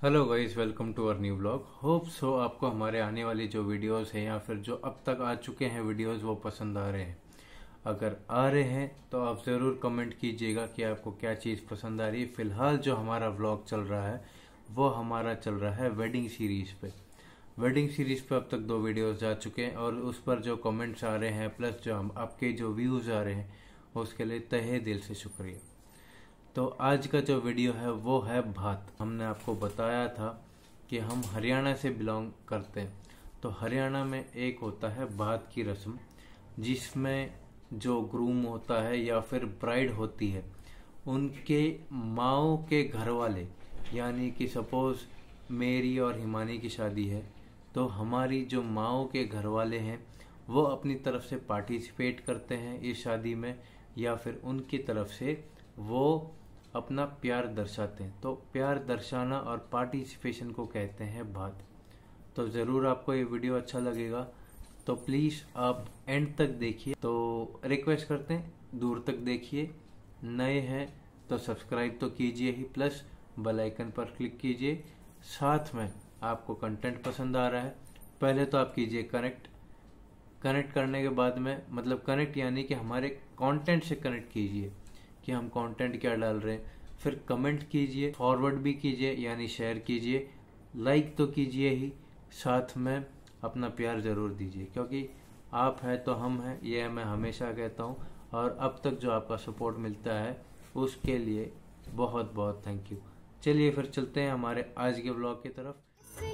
Hello guys, welcome to our new blog. Hope so आपको हमारे आने वाली जो वीडियोस हैं या फिर जो अब तक आ चुके हैं वीडियोस वो पसंद आ रहे हैं। अगर आ रहे हैं तो आप ज़रूर कमेंट कीजिएगा कि आपको क्या चीज़ पसंद आ रही है। फ़िलहाल जो हमारा व्लॉग चल रहा है वो हमारा चल रहा है वेडिंग सीरीज़ पे। वेडिंग सीरीज़ पे अब तक 2 वीडियोस जा चुके हैं और उस पर जो कमेंट्स आ रहे हैं प्लस जो हम आपके जो व्यूज़ आ रहे हैं उसके लिए तहे दिल से शुक्रिया। तो आज का जो वीडियो है वो है भात। हमने आपको बताया था कि हम हरियाणा से बिलोंग करते हैं, तो हरियाणा में एक होता है भात की रस्म, जिसमें जो ग्रूम होता है या फिर ब्राइड होती है उनके माओ के घर वाले, यानी कि सपोज मेरी और हिमानी की शादी है तो हमारी जो माओ के घर वाले हैं वो अपनी तरफ से पार्टिसिपेट करते हैं इस शादी में, या फिर उनकी तरफ से वो अपना प्यार दर्शाते हैं। तो प्यार दर्शाना और पार्टिसिपेशन को कहते हैं भात। तो ज़रूर आपको ये वीडियो अच्छा लगेगा, तो प्लीज़ आप एंड तक देखिए। तो रिक्वेस्ट करते हैं दूर तक देखिए। नए हैं तो सब्सक्राइब तो कीजिए ही, प्लस बेल आइकन पर क्लिक कीजिए। साथ में आपको कंटेंट पसंद आ रहा है, पहले तो आप कीजिए कनेक्ट करने के बाद में, मतलब कनेक्ट यानी कि हमारे कंटेंट से कनेक्ट कीजिए कि हम कंटेंट क्या डाल रहे हैं। फिर कमेंट कीजिए, फॉरवर्ड भी कीजिए यानी शेयर कीजिए, लाइक तो कीजिए ही, साथ में अपना प्यार ज़रूर दीजिए, क्योंकि आप हैं तो हम हैं, ये मैं हमेशा कहता हूँ। और अब तक जो आपका सपोर्ट मिलता है उसके लिए बहुत बहुत थैंक यू। चलिए फिर चलते हैं हमारे आज के ब्लॉग की तरफ।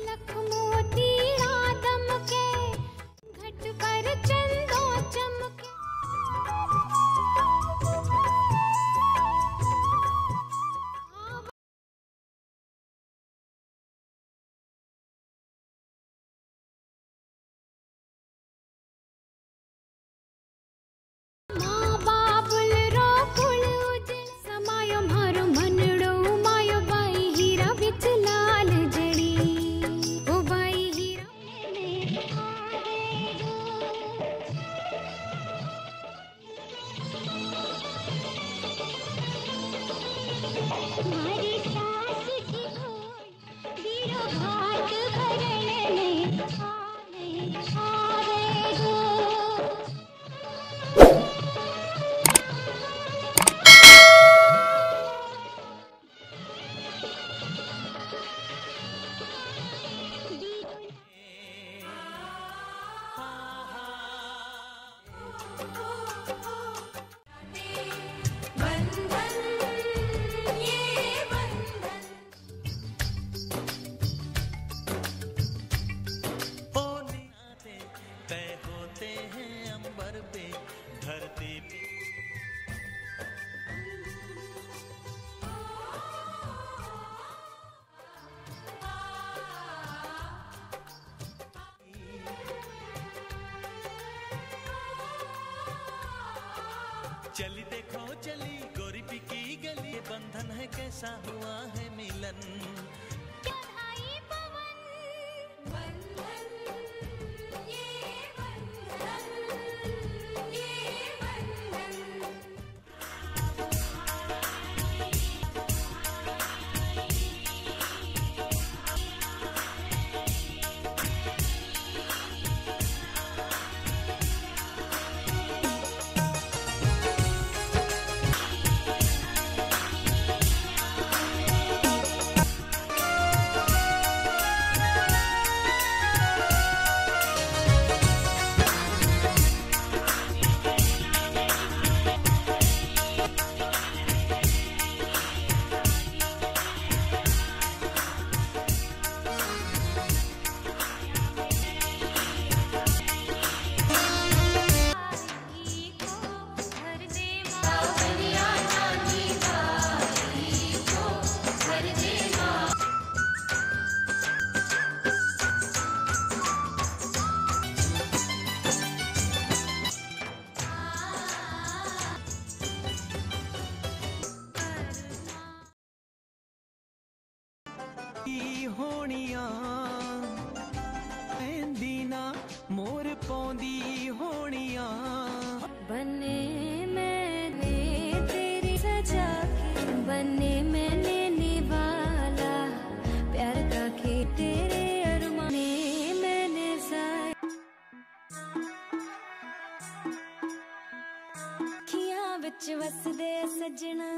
चली देखो चली गोरी पिकी गली, बंधन है कैसा हुआ है मिलन। होनिया दीना मोर पौंदी होनिया बने मैंने तेरी सजा के, बने मैंने निभाला प्यार वसदे सजना